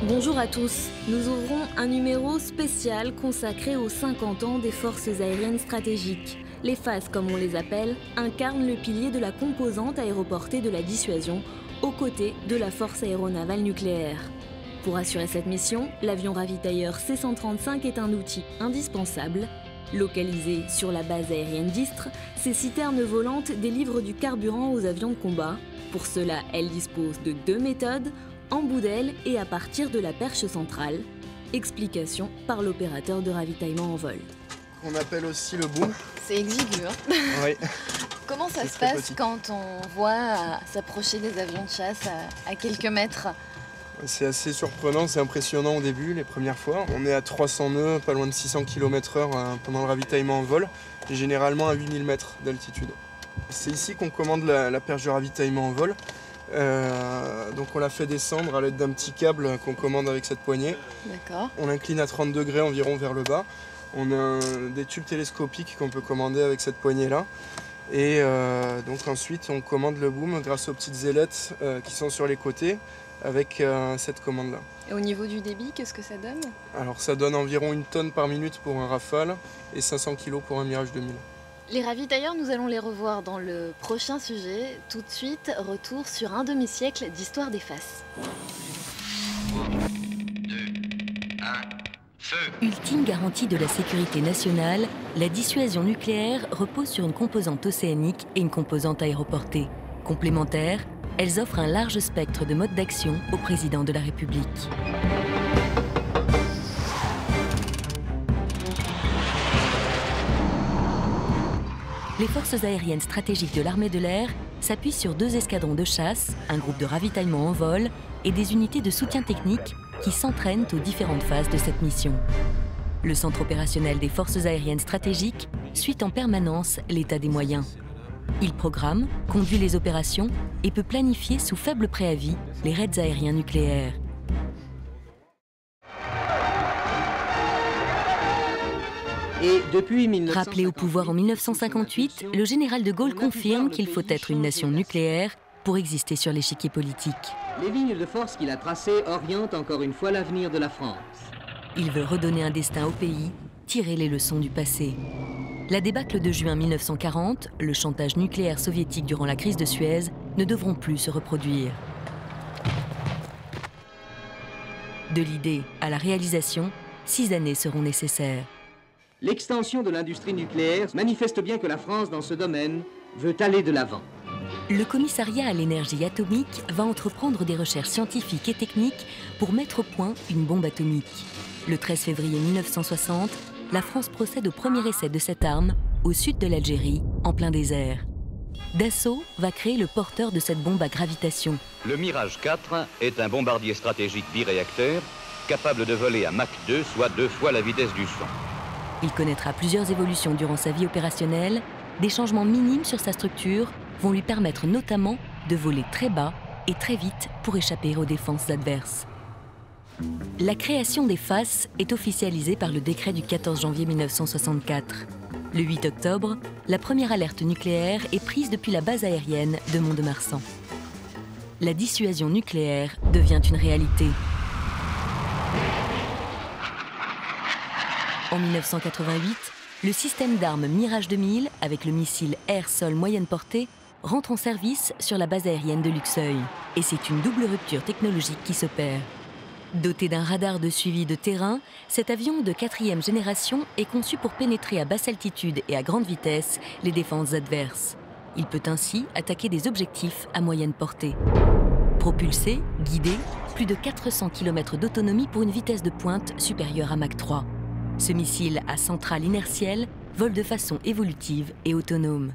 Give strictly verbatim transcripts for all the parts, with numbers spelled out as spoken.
Bonjour à tous, nous ouvrons un numéro spécial consacré aux cinquante ans des forces aériennes stratégiques. Les F A S, comme on les appelle, incarnent le pilier de la composante aéroportée de la dissuasion, aux côtés de la force aéronavale nucléaire. Pour assurer cette mission, l'avion ravitailleur C cent trente-cinq est un outil indispensable. Localisé sur la base aérienne d'Istres, ces citernes volantes délivrent du carburant aux avions de combat. Pour cela, elles disposent de deux méthodes, en bout d'aile et à partir de la perche centrale. Explication par l'opérateur de ravitaillement en vol. On appelle aussi le boom. C'est exigu, hein. Oui. Comment ça se passe petit. Quand on voit s'approcher des avions de chasse à, à quelques mètres? C'est assez surprenant, c'est impressionnant au début, les premières fois. On est à trois cents nœuds, pas loin de six cents kilomètres heure pendant le ravitaillement en vol, et généralement à huit mille mètres d'altitude. C'est ici qu'on commande la, la perche de ravitaillement en vol. Euh, donc on la fait descendre à l'aide d'un petit câble qu'on commande avec cette poignée. D'accord. On l'incline à trente degrés environ vers le bas. On a un, des tubes télescopiques qu'on peut commander avec cette poignée-là. Et euh, donc ensuite on commande le boom grâce aux petites ailettes euh, qui sont sur les côtés avec euh, cette commande-là. Et au niveau du débit, qu'est-ce que ça donne? Alors ça donne environ une tonne par minute pour un Rafale et cinq cents kilos pour un Mirage deux mille. Les ravitailleurs, nous allons les revoir dans le prochain sujet. Tout de suite, retour sur un demi-siècle d'histoire des F A S. deux, un, feu! Ultime garantie de la sécurité nationale, la dissuasion nucléaire repose sur une composante océanique et une composante aéroportée. Complémentaires, elles offrent un large spectre de modes d'action au président de la République. Les forces aériennes stratégiques de l'armée de l'air s'appuient sur deux escadrons de chasse, un groupe de ravitaillement en vol et des unités de soutien technique qui s'entraînent aux différentes phases de cette mission. Le centre opérationnel des forces aériennes stratégiques suit en permanence l'état des moyens. Il programme, conduit les opérations et peut planifier sous faible préavis les raids aériens nucléaires. Et depuis mille neuf cent cinquante-huit, Rappelé au pouvoir en mille neuf cent cinquante-huit, le général de Gaulle confirme qu'il faut être une nation nucléaire pour exister sur l'échiquier politique. Les lignes de force qu'il a tracées orientent encore une fois l'avenir de la France. Il veut redonner un destin au pays, tirer les leçons du passé. La débâcle de juin mille neuf cent quarante, le chantage nucléaire soviétique durant la crise de Suez, ne devront plus se reproduire. De l'idée à la réalisation, six années seront nécessaires. L'extension de l'industrie nucléaire manifeste bien que la France, dans ce domaine, veut aller de l'avant. Le commissariat à l'énergie atomique va entreprendre des recherches scientifiques et techniques pour mettre au point une bombe atomique. Le treize février mille neuf cent soixante, la France procède au premier essai de cette arme au sud de l'Algérie, en plein désert. Dassault va créer le porteur de cette bombe à gravitation. Le Mirage quatre est un bombardier stratégique biréacteur capable de voler à Mach deux, soit deux fois la vitesse du son. Il connaîtra plusieurs évolutions durant sa vie opérationnelle. Des changements minimes sur sa structure vont lui permettre notamment de voler très bas et très vite pour échapper aux défenses adverses. La création des F A S est officialisée par le décret du quatorze janvier mille neuf cent soixante-quatre. Le huit octobre, la première alerte nucléaire est prise depuis la base aérienne de Mont-de-Marsan. La dissuasion nucléaire devient une réalité. En mille neuf cent quatre-vingt-huit, le système d'armes Mirage deux mille, avec le missile air-sol moyenne portée, rentre en service sur la base aérienne de Luxeuil. Et c'est une double rupture technologique qui s'opère. Doté d'un radar de suivi de terrain, cet avion de quatrième génération est conçu pour pénétrer à basse altitude et à grande vitesse les défenses adverses. Il peut ainsi attaquer des objectifs à moyenne portée. Propulsé, guidé, plus de quatre cents kilomètres d'autonomie pour une vitesse de pointe supérieure à Mach trois. Ce missile à centrale inertielle vole de façon évolutive et autonome.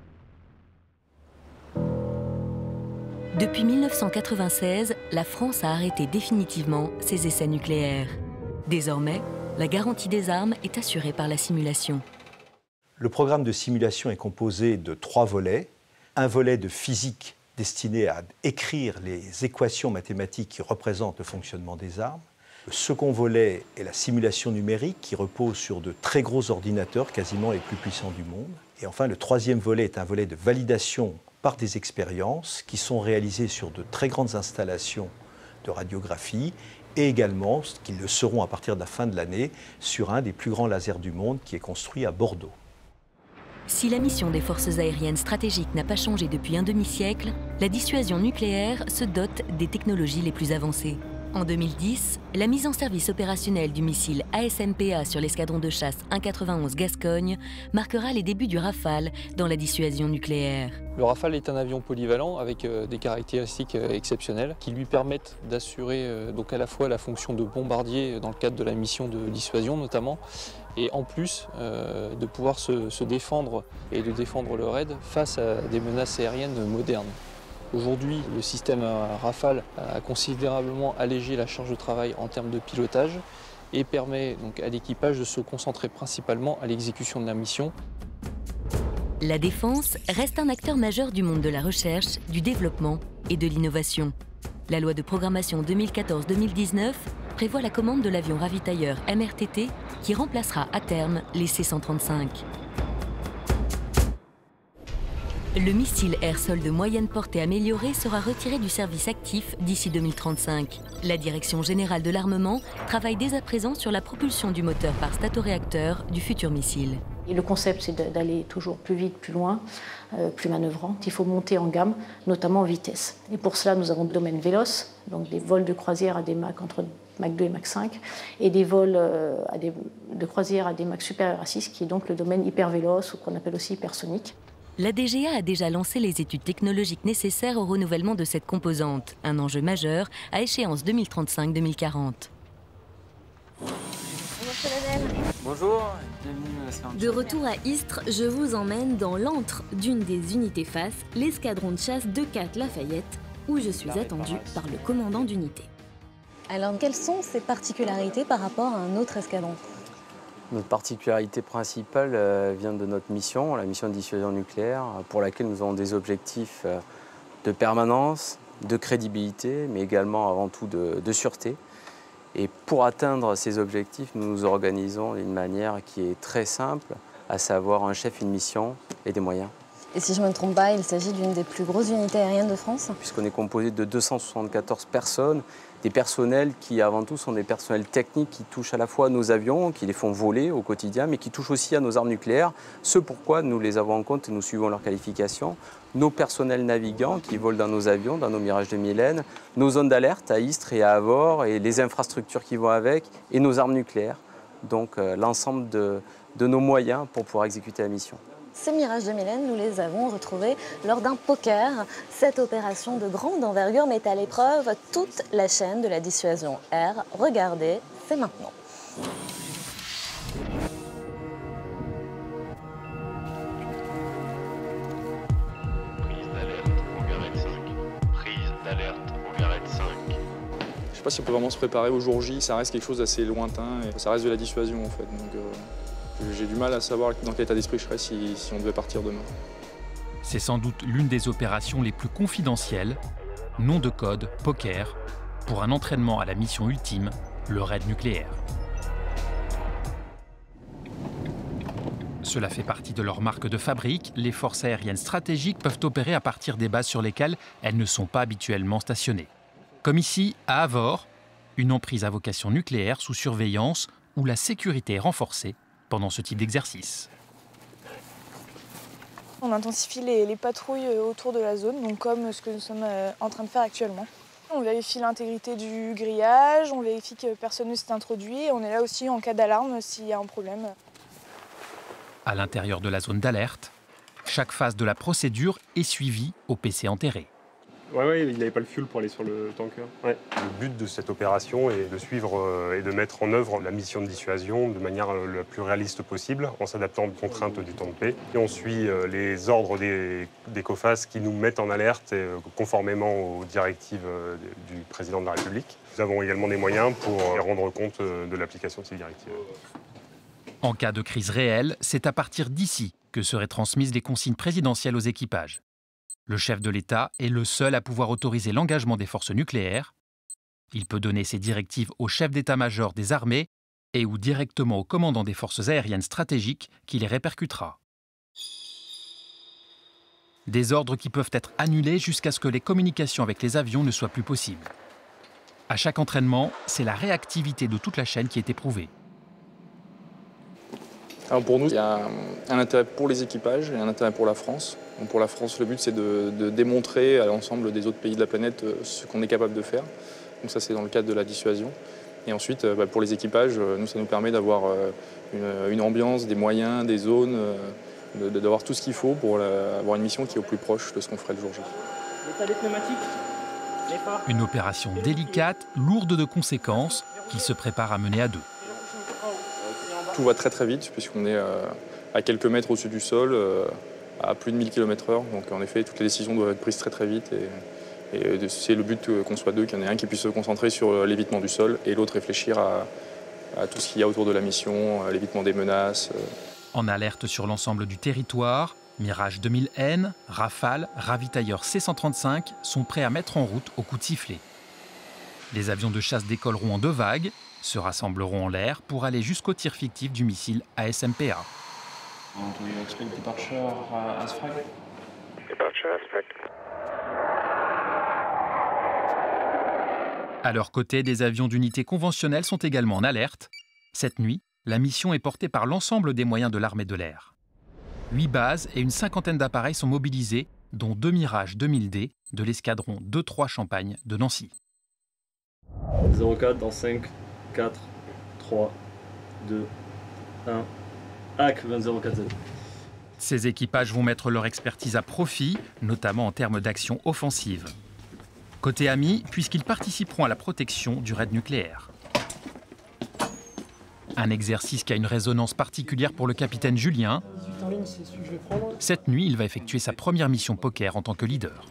Depuis mille neuf cent quatre-vingt-seize, la France a arrêté définitivement ses essais nucléaires. Désormais, la garantie des armes est assurée par la simulation. Le programme de simulation est composé de trois volets. Un volet de physique destiné à écrire les équations mathématiques qui représentent le fonctionnement des armes. Le second volet est la simulation numérique qui repose sur de très gros ordinateurs, quasiment les plus puissants du monde. Et enfin, le troisième volet est un volet de validation par des expériences qui sont réalisées sur de très grandes installations de radiographie et également, qu'ils le seront à partir de la fin de l'année, sur un des plus grands lasers du monde qui est construit à Bordeaux. Si la mission des forces aériennes stratégiques n'a pas changé depuis un demi-siècle, la dissuasion nucléaire se dote des technologies les plus avancées. En deux mille dix, la mise en service opérationnelle du missile A S M P A sur l'escadron de chasse un quatre-vingt-onze Gascogne marquera les débuts du Rafale dans la dissuasion nucléaire. Le Rafale est un avion polyvalent avec euh, des caractéristiques euh, exceptionnelles qui lui permettent d'assurer euh, donc à la fois la fonction de bombardier dans le cadre de la mission de dissuasion notamment, et en plus euh, de pouvoir se, se défendre et de défendre le raid face à des menaces aériennes modernes. Aujourd'hui, le système Rafale a considérablement allégé la charge de travail en termes de pilotage et permet donc à l'équipage de se concentrer principalement à l'exécution de la mission. La défense reste un acteur majeur du monde de la recherche, du développement et de l'innovation. La loi de programmation deux mille quatorze deux mille dix-neuf prévoit la commande de l'avion ravitailleur M R T T qui remplacera à terme les C cent trente-cinq. Le missile air-sol de moyenne portée amélioré sera retiré du service actif d'ici deux mille trente-cinq. La Direction générale de l'armement travaille dès à présent sur la propulsion du moteur par statoréacteur du futur missile. Et le concept, c'est d'aller toujours plus vite, plus loin, euh, plus manœuvrant. Il faut monter en gamme, notamment en vitesse. Et pour cela, nous avons le domaine véloce, donc des vols de croisière à des Mach entre Mach deux et Mach cinq, et des vols euh, à des, de croisière à des Mach supérieurs à six, qui est donc le domaine hypervéloce, ou qu'on appelle aussi hypersonique. La D G A a déjà lancé les études technologiques nécessaires au renouvellement de cette composante, un enjeu majeur à échéance deux mille trente-cinq deux mille quarante. Bonjour, bienvenue. De retour à Istres, je vous emmène dans l'antre d'une des unités F A S, l'escadron de chasse de quatre Lafayette, où je suis attendue par le commandant d'unité. Alors, quelles sont ces particularités par rapport à un autre escadron ? Notre particularité principale euh, vient de notre mission, la mission de dissuasion nucléaire, pour laquelle nous avons des objectifs euh, de permanence, de crédibilité, mais également avant tout de, de sûreté. Et pour atteindre ces objectifs, nous nous organisons d'une manière qui est très simple, à savoir un chef, une mission et des moyens. Et si je ne me trompe pas, il s'agit d'une des plus grosses unités aériennes de France ? Puisqu'on est composé de deux cent soixante-quatorze personnes, des personnels qui avant tout sont des personnels techniques qui touchent à la fois à nos avions, qui les font voler au quotidien, mais qui touchent aussi à nos armes nucléaires, ce pourquoi nous les avons en compte et nous suivons leur qualification. Nos personnels navigants qui volent dans nos avions, dans nos Mirage deux mille N, nos zones d'alerte à Istres et à Avord et les infrastructures qui vont avec, et nos armes nucléaires. Donc euh, l'ensemble de, de nos moyens pour pouvoir exécuter la mission. Ces Mirage deux mille N, nous les avons retrouvés lors d'un poker. Cette opération de grande envergure met à l'épreuve toute la chaîne de la dissuasion air. Regardez, c'est maintenant. Prise d'alerte, Hangarette cinq. Prise d'alerte, Hangarette cinq. Je ne sais pas si on peut vraiment se préparer au jour J, ça reste quelque chose d'assez lointain et ça reste de la dissuasion en fait. Donc, euh... j'ai du mal à savoir dans quel état d'esprit je serais si, si on devait partir demain. C'est sans doute l'une des opérations les plus confidentielles, nom de code, poker, pour un entraînement à la mission ultime, le raid nucléaire. Cela fait partie de leur marque de fabrique. Les forces aériennes stratégiques peuvent opérer à partir des bases sur lesquelles elles ne sont pas habituellement stationnées. Comme ici, à Avord, une emprise à vocation nucléaire sous surveillance où la sécurité est renforcée pendant ce type d'exercice. On intensifie les, les patrouilles autour de la zone, donc comme ce que nous sommes en train de faire actuellement. On vérifie l'intégrité du grillage, on vérifie que personne ne s'est introduit et on est là aussi en cas d'alarme s'il y a un problème. À l'intérieur de la zone d'alerte, chaque phase de la procédure est suivie au P C enterré. Ouais, ouais, il n'avait pas le fuel pour aller sur le tanker. Ouais. Le but de cette opération est de suivre euh, et de mettre en œuvre la mission de dissuasion de manière euh, la plus réaliste possible, en s'adaptant aux contraintes du temps de paix. Et on suit euh, les ordres des, des COFAS qui nous mettent en alerte euh, conformément aux directives euh, du président de la République. Nous avons également des moyens pour euh, rendre compte euh, de l'application de ces directives. En cas de crise réelle, c'est à partir d'ici que seraient transmises les consignes présidentielles aux équipages. Le chef de l'État est le seul à pouvoir autoriser l'engagement des forces nucléaires. Il peut donner ses directives au chef d'état-major des armées et ou directement au commandant des forces aériennes stratégiques qui les répercutera. Des ordres qui peuvent être annulés jusqu'à ce que les communications avec les avions ne soient plus possibles. À chaque entraînement, c'est la réactivité de toute la chaîne qui est éprouvée. Alors pour nous, il y a un intérêt pour les équipages et un intérêt pour la France. Donc pour la France, le but, c'est de, de démontrer à l'ensemble des autres pays de la planète ce qu'on est capable de faire. Donc ça, c'est dans le cadre de la dissuasion. Et ensuite, bah, pour les équipages, nous, ça nous permet d'avoir une, une ambiance, des moyens, des zones, d'avoir tout ce qu'il faut pour la, avoir une mission qui est au plus proche de ce qu'on ferait le jour J. L'état des pneumatiques. Une opération délicate, lourde de conséquences, qui se prépare à mener à deux. Tout va très très vite puisqu'on est à quelques mètres au-dessus du sol, à plus de mille kilomètres heure. Donc en effet, toutes les décisions doivent être prises très très vite. Et, et c'est le but qu'on soit deux, qu'il y en ait un qui puisse se concentrer sur l'évitement du sol et l'autre réfléchir à, à tout ce qu'il y a autour de la mission, à l'évitement des menaces. En alerte sur l'ensemble du territoire, Mirage deux mille N, Rafale, ravitailleurs C cent trente-cinq sont prêts à mettre en route au coup de sifflet. Les avions de chasse décolleront en deux vagues, se rassembleront en l'air pour aller jusqu'au tir fictif du missile A S M P A. À leur côté, des avions d'unités conventionnelles sont également en alerte. Cette nuit, la mission est portée par l'ensemble des moyens de l'armée de l'air. Huit bases et une cinquantaine d'appareils sont mobilisés, dont deux Mirage deux mille D de l'escadron deux trois Champagne de Nancy. zéro quatre dans cinq, quatre, trois, deux, un. A C vingt zéro quatre Z. Ces équipages vont mettre leur expertise à profit, notamment en termes d'action offensive. Côté amis, puisqu'ils participeront à la protection du raid nucléaire. Un exercice qui a une résonance particulière pour le capitaine Julien. Cette nuit, il va effectuer sa première mission poker en tant que leader.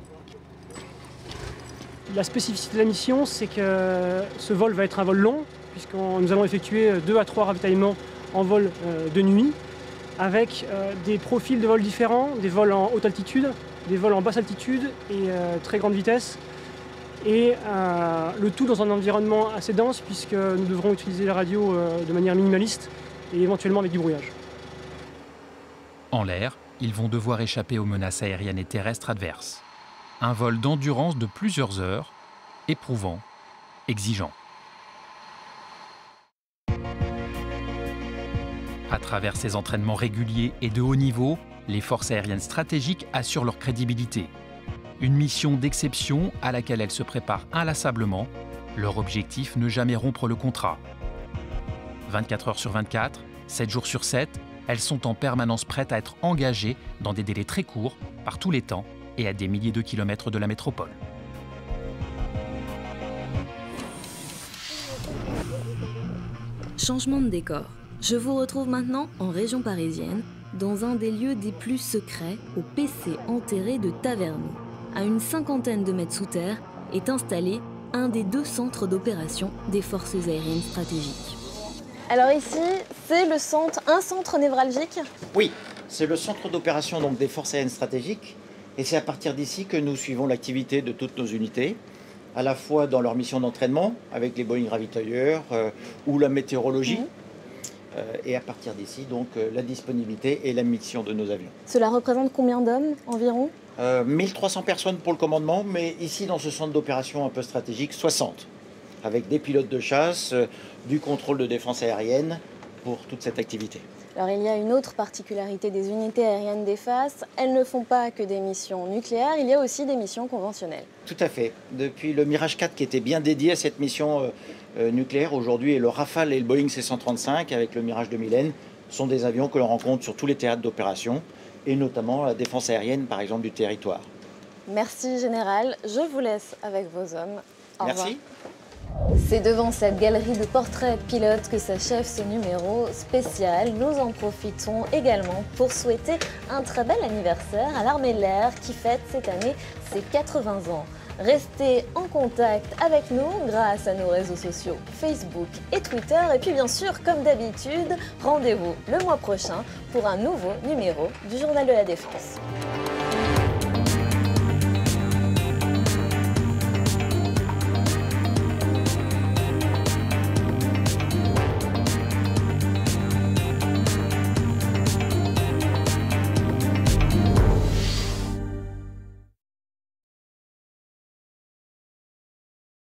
La spécificité de la mission, c'est que ce vol va être un vol long, puisque nous allons effectuer deux à trois ravitaillements en vol de nuit, avec des profils de vols différents, des vols en haute altitude, des vols en basse altitude et très grande vitesse. Et euh, le tout dans un environnement assez dense, puisque nous devrons utiliser la radio euh, de manière minimaliste et éventuellement avec du brouillage. En l'air, ils vont devoir échapper aux menaces aériennes et terrestres adverses. Un vol d'endurance de plusieurs heures, éprouvant, exigeant. À travers ces entraînements réguliers et de haut niveau, les forces aériennes stratégiques assurent leur crédibilité. Une mission d'exception à laquelle elles se préparent inlassablement. Leur objectif, ne jamais rompre le contrat. vingt-quatre heures sur vingt-quatre, sept jours sur sept, elles sont en permanence prêtes à être engagées dans des délais très courts, par tous les temps et à des milliers de kilomètres de la métropole. Changement de décor. Je vous retrouve maintenant en région parisienne, dans un des lieux des plus secrets, au P C enterré de Taverny. À une cinquantaine de mètres sous terre, est installé un des deux centres d'opération des forces aériennes stratégiques. Alors ici, c'est le centre, un centre névralgique? Oui, c'est le centre d'opération donc des forces aériennes stratégiques. Et c'est à partir d'ici que nous suivons l'activité de toutes nos unités, à la fois dans leur mission d'entraînement, avec les Boeing ravitailleurs euh, ou la météorologie. Mmh. Euh, et à partir d'ici, donc, euh, la disponibilité et la mission de nos avions. Cela représente combien d'hommes environ? euh, mille trois cents personnes pour le commandement, mais ici, dans ce centre d'opération un peu stratégique, soixante, avec des pilotes de chasse, euh, du contrôle de défense aérienne pour toute cette activité. Alors il y a une autre particularité des unités aériennes d'E F A S, elles ne font pas que des missions nucléaires, il y a aussi des missions conventionnelles. Tout à fait. Depuis le Mirage quatre qui était bien dédié à cette mission euh, euh, nucléaire, aujourd'hui, et le Rafale et le Boeing C cent trente-cinq avec le Mirage deux mille N sont des avions que l'on rencontre sur tous les théâtres d'opération, et notamment la défense aérienne, par exemple, du territoire. Merci Général, je vous laisse avec vos hommes. Au Merci. revoir. C'est devant cette galerie de portraits de pilotes que s'achève ce numéro spécial. Nous en profitons également pour souhaiter un très bel anniversaire à l'Armée de l'Air qui fête cette année ses quatre-vingts ans. Restez en contact avec nous grâce à nos réseaux sociaux Facebook et Twitter. Et puis bien sûr, comme d'habitude, rendez-vous le mois prochain pour un nouveau numéro du Journal de la Défense.